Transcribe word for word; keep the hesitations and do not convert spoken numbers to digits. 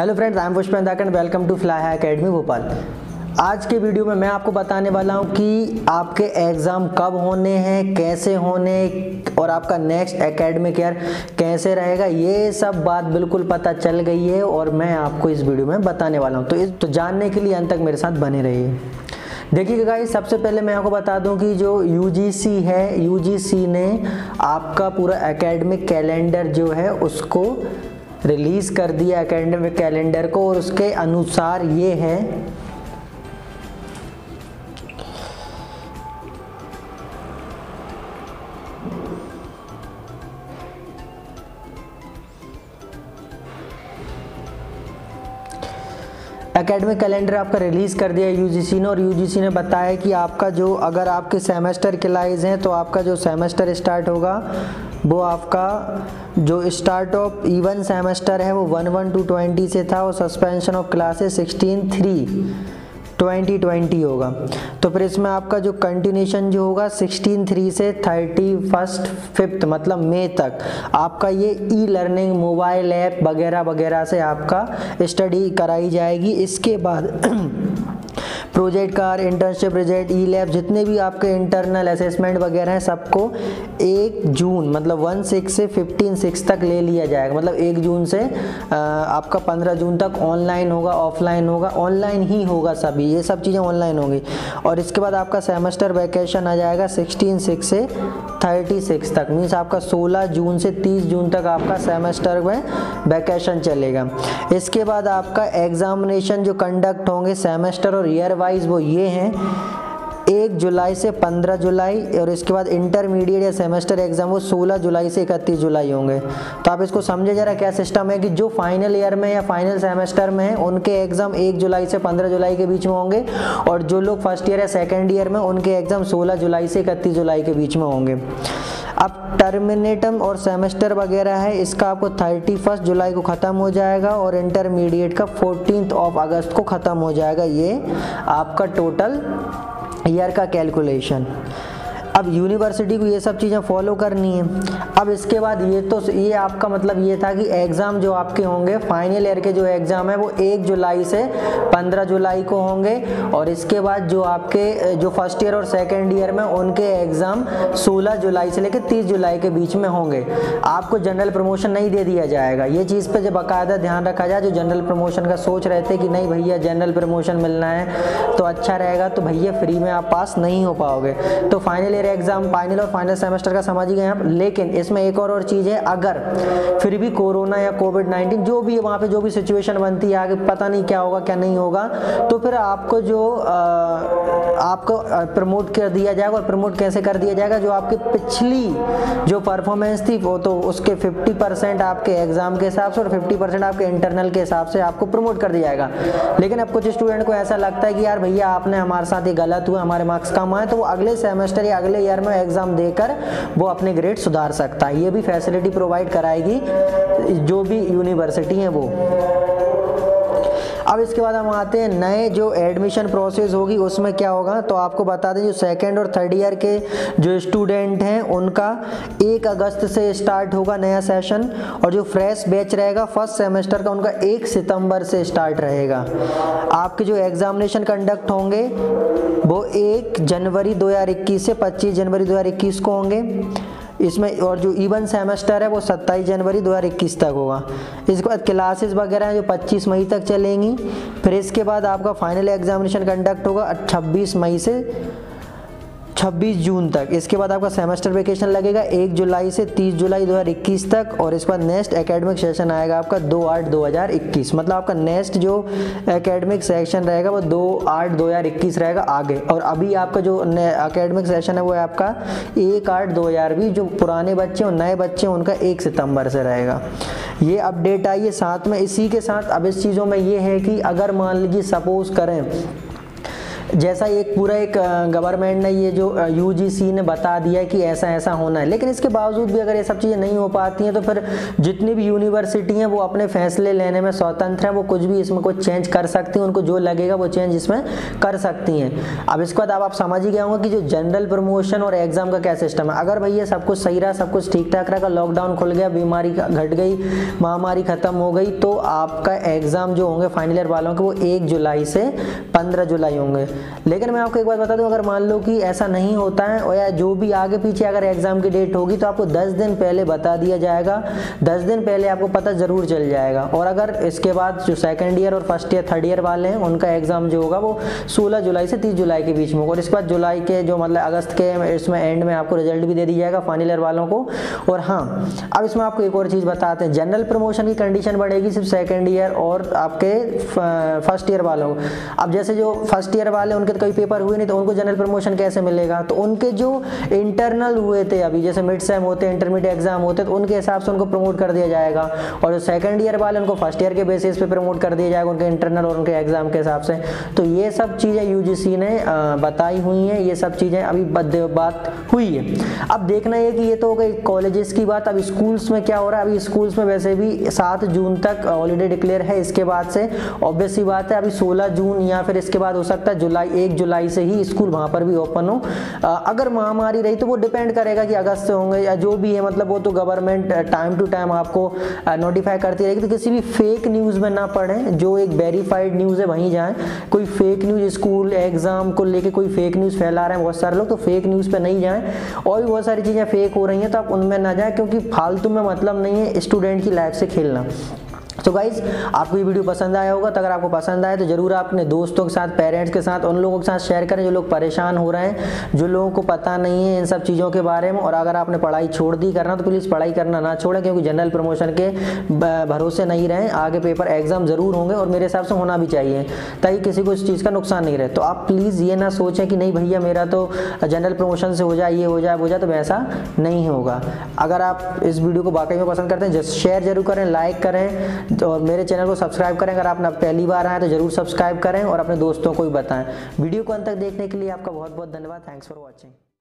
Hello friends, I am Pushpendra and welcome to Fly High Academy Bhopal. आज के video में मैं आपको बताने वाला हूं कि आपके एग्ज़ाम कब होने हैं, कैसे होने और आपका नेक्स्ट एकेडमिक ईयर कैसे रहेगा। ये सब बात बिल्कुल पता चल गई है और मैं आपको इस वीडियो में बताने वाला हूं। तो इस तो जानने के लिए अंत तक मेरे साथ बने रहिए। देखिए गाइस, सबसे पहले मैं आपको बता दूं कि जो यूजीसी है, यूजीसी ने आपका पूरा एकेडमिक कैलेंडर जो है उसको रिलीज़ कर दिया, एकेडमिक कैलेंडर को, और उसके अनुसार ये है एकेडमिक कैलेंडर आपका रिलीज़ कर दिया यूजीसी ने। और यूजीसी ने बताया कि आपका जो अगर आपके सेमेस्टर के लाइज हैं तो आपका जो सेमेस्टर स्टार्ट होगा वो आपका जो स्टार्ट ऑफ इवन सेमेस्टर है वो वन वन टू ट्वेंटी से था और suspension of classes sixteen three twenty twenty होगा। तो फिर इसमें आपका जो कंटिन्यूशन जो होगा सिक्सटीन थ्री से थर्टी फर्स्ट फिफ्थ मतलब मई तक आपका ये ई लर्निंग मोबाइल ऐप वगैरह वगैरह से आपका स्टडी कराई जाएगी। इसके बाद प्रोजेक्ट कार, इंटर्नशिप रिजल्ट, ई लैब, जितने भी आपके इंटरनल असेसमेंट वगैरह हैं सबको एक जून मतलब वन सिक्स से फिफ्टीन सिक्स तक ले लिया जाएगा। मतलब एक जून से आ, आपका पंद्रह जून तक ऑनलाइन होगा, ऑफलाइन होगा, ऑनलाइन ही होगा सभी, ये सब चीज़ें ऑनलाइन होंगी। और इसके बाद आपका सेमेस्टर वैकेशन आ जाएगा सिक्सटीन सिक्स से थर्टी सिक्स तक, मीन्स आपका सोलह जून से तीस जून तक आपका सेमेस्टर में वैकेशन चलेगा। इसके बाद आपका एग्जामिनेशन जो कंडक्ट होंगे सेमेस्टर और ईयर वाइज वो ये हैं, एक जुलाई से पंद्रह जुलाई, और इसके बाद इंटरमीडिएट या सेमेस्टर एग्जाम वो सोलह जुलाई से इकतीस जुलाई होंगे। तो आप इसको समझे जरा क्या सिस्टम है कि जो फाइनल ईयर में या फाइनल सेमेस्टर में है उनके एग्जाम एक जुलाई से पंद्रह जुलाई के बीच में होंगे, और जो लोग फर्स्ट ईयर या सेकेंड ईयर में उनके एग्जाम सोलह जुलाई से इकतीस जुलाई के बीच में होंगे। अब टर्मिनेटम और सेमेस्टर वगैरह है, इसका आपको थर्टी फर्स्ट जुलाई को ख़त्म हो जाएगा और इंटरमीडिएट का फोर्टीन ऑफ अगस्त को ख़त्म हो जाएगा। ये आपका टोटल ईयर का कैलकुलेशन। अब यूनिवर्सिटी को ये सब चीज़ें फॉलो करनी है। अब इसके बाद ये तो ये आपका मतलब ये था कि एग्ज़ाम जो आपके होंगे फाइनल ईयर के जो एग्ज़ाम है वो एक जुलाई से पंद्रह जुलाई को होंगे, और इसके बाद जो आपके जो फर्स्ट ईयर और सेकंड ईयर में उनके एग्ज़ाम सोलह जुलाई से लेकर तीस जुलाई के बीच में होंगे। आपको जनरल प्रमोशन नहीं दे दिया जाएगा। ये चीज़ पे जो बाकायदा ध्यान रखा जाए, जो जनरल प्रमोशन का सोच रहे थे कि नहीं भैया जनरल प्रमोशन मिलना है तो अच्छा रहेगा, तो भैया फ्री में आप पास नहीं हो पाओगे। तो फाइनल एग्जाम, फाइनल और फाइनल सेमेस्टर का समझ ही गए आप। लेकिन इसमें एक और और चीज़ है, अगर फिर भी कोरोना या कोविड नाइन्टीन जो भी वहाँ पे जो भी सिचुएशन बनती है, आगे पता नहीं क्या होगा क्या नहीं होगा, तो फिर आपको जो आ, आपको प्रमोट कर दिया जाएगा। और प्रमोट कैसे कर दिया जाएगा, जो आपकी पिछली जो परफॉर्मेंस थी वो तो उसके फिफ्टी परसेंट आपके एग्जाम के हिसाब से और फिफ्टी परसेंट आपके इंटरनल के हिसाब से आपको प्रमोट कर दिया जाएगा। लेकिन अब कुछ स्टूडेंट को ऐसा लगता है कि यार भैया आपने हमारे साथ ये गलत हुआ, हमारे मार्क्स कम आए, तो वो अगले सेमेस्टर या अगले ईयर में एग्जाम देकर वो अपने ग्रेड सुधार सकता है। ये भी फैसिलिटी प्रोवाइड कराएगी जो भी यूनिवर्सिटी है वो। अब इसके बाद हम आते हैं नए जो एडमिशन प्रोसेस होगी उसमें क्या होगा। तो आपको बता दें जो सेकेंड और थर्ड ईयर के जो स्टूडेंट हैं उनका एक अगस्त से स्टार्ट होगा नया सेशन, और जो फ्रेश बैच रहेगा फर्स्ट सेमेस्टर का उनका एक सितंबर से स्टार्ट रहेगा। आपके जो एग्जामिनेशन कंडक्ट होंगे वो एक जनवरी दो हज़ार इक्कीस से पच्चीस जनवरी दो हज़ार इक्कीस को होंगे इसमें, और जो इवन सेमेस्टर है वो सत्ताईस जनवरी दो हज़ार इक्कीस तक होगा। इसके बाद क्लासेस वगैरह हैं जो पच्चीस मई तक चलेंगी। फिर इसके बाद आपका फाइनल एग्जामिनेशन कंडक्ट होगा छब्बीस मई से छब्बीस जून तक। इसके बाद आपका सेमेस्टर वेकेशन लगेगा एक जुलाई से तीस जुलाई दो हज़ार इक्कीस तक, और इसके बाद नेक्स्ट एकेडमिक सेशन आएगा आपका दो आठ दो हज़ार इक्कीस। मतलब आपका नेक्स्ट जो एकेडमिक सेशन रहेगा वो दो आठ दो हज़ार इक्कीस रहेगा आगे। और अभी आपका जो एकेडमिक सेशन है वो है आपका एक आठ दो हज़ार बीस। जो पुराने बच्चे और नए बच्चे हैं उनका एक सितंबर से रहेगा। ये अपडेट आई है साथ में। इसी के साथ अब इस चीज़ों में ये है कि अगर मान लीजिए सपोज करें जैसा एक पूरा एक गवर्नमेंट ने ये जो यूजीसी ने बता दिया कि ऐसा ऐसा होना है, लेकिन इसके बावजूद भी अगर ये सब चीज़ें नहीं हो पाती हैं तो फिर जितनी भी यूनिवर्सिटी हैं वो अपने फैसले लेने में स्वतंत्र हैं, वो कुछ भी इसमें कुछ चेंज कर सकती हैं, उनको जो लगेगा वो चेंज इसमें कर सकती हैं। अब इसके बाद अब आप समझ ही गए होंगे कि जो जनरल प्रमोशन और एग्जाम का क्या सिस्टम है। अगर भैया सब कुछ सही रहा, सब कुछ ठीक ठाक रहा, लॉकडाउन खुल गया, बीमारी घट गई, महामारी खत्म हो गई, तो आपका एग्जाम जो होंगे फाइनल ईयर वालों के वो एक जुलाई से पंद्रह जुलाई होंगे। लेकिन मैं आपको एक बात बता दूं, अगर मान लो कि ऐसा नहीं होता है और या जो भी आगे पीछे अगर एग्जाम की डेट होगी तो आपको दस दिन पहले बता दिया जाएगा, दस दिन पहले आपको पता जरूर चल जाएगा। और अगर इसके बाद जो सेकंड ईयर और फर्स्ट ईयर थर्ड ईयर वाले हैं उनका एग्जाम जो होगा वो सोलह जुलाई से तीस जुलाई के बीच में होगा। और इसके बाद जुलाई के जो मतलब अगस्त के इसमें एंड में आपको रिजल्ट भी दे दी जाएगा फाइनल ईयर वालों को। और हाँ, अब इसमें आपको एक और चीज़ बताते हैं, जनरल प्रमोशन की कंडीशन बढ़ेगी सिर्फ सेकेंड ईयर और आपके फर्स्ट ईयर वालों को। अब जैसे जो फर्स्ट ईयर वाले उनके तो कोई पेपर हुए नहीं तो उनको जनरल प्रमोशन कैसे मिलेगा, तो उनके जो इंटरनल हुए थे अभी जैसे मिड सेम होते हैं, इंटरमीडिएट एग्जाम होते हैं, तो उनके हिसाब से उनको प्रमोट कर दिया जाएगा। और जो सेकंड ईयर वाले उनको फर्स्ट ईयर के बेसिस पे प्रमोट कर दिया जाएगा उनके इंटरनल और उनके एग्जाम के हिसाब से। तो ये सब चीज़ें यूजीसी ने बताई हुई हैं, ये सब चीज़ें अभी बात हुई है। अब देखना है कि ये तो हो गई कॉलेजेस की बात। अब स्कूल्स में क्या हो रहा है, अभी स्कूल्स में वैसे भी सात जून तक हॉलीडे डिक्लेयर है, इसके बाद से ऑब्वियस सी बात है अभी सोलह जून या फिर इसके बाद हो सकता है जुलाई एक जुलाई से ही स्कूल वहाँ पर भी ओपन हो। अगर महामारी रही तो वो डिपेंड करेगा कि अगस्त से होंगे या जो भी है, मतलब वो तो गवर्नमेंट टाइम टू टाइम आपको नोटिफाई करती रहेगी। तो किसी भी फेक न्यूज़ में ना पढ़ें, जो एक वेरीफाइड न्यूज़ है वहीं जाएं। कोई फेक न्यूज़ स्कूल एग्जाम को लेके कोई फेक न्यूज़ फैला रहे हैं बहुत सारे लोग, तो फेक न्यूज़ पे नहीं जाएं। और भी बहुत सारी चीज़ें फेक हो रही हैं तो आप उनमें ना जाएं, क्योंकि फालतू में मतलब नहीं है स्टूडेंट की लाइफ से खेलना। तो गाइज आपको ये वीडियो पसंद आया होगा, तो अगर आपको पसंद आए तो जरूर आप अपने दोस्तों के साथ, पेरेंट्स के साथ, उन लोगों के साथ शेयर करें जो लोग परेशान हो रहे हैं, जो लोगों को पता नहीं है इन सब चीज़ों के बारे में। और अगर आपने पढ़ाई छोड़ दी करना तो प्लीज़ पढ़ाई करना ना छोड़ें, क्योंकि जनरल प्रमोशन के भरोसे नहीं रहें, आगे पेपर एग्जाम ज़रूर होंगे और मेरे हिसाब से होना भी चाहिए ताकि किसी को इस चीज़ का नुकसान नहीं रहे। तो आप प्लीज़ ये ना सोचें कि नहीं भैया मेरा तो जनरल प्रमोशन से हो जाए, ये हो जाए वो जाए, तो वैसा नहीं होगा। अगर आप इस वीडियो को वाकई में पसंद करते हैं जस्ट शेयर जरूर करें, लाइक करें और मेरे चैनल को सब्सक्राइब करें। अगर आपने पहली बार आए तो जरूर सब्सक्राइब करें और अपने दोस्तों को भी बताएं। वीडियो को अंत तक देखने के लिए आपका बहुत बहुत धन्यवाद। Thanks for watching.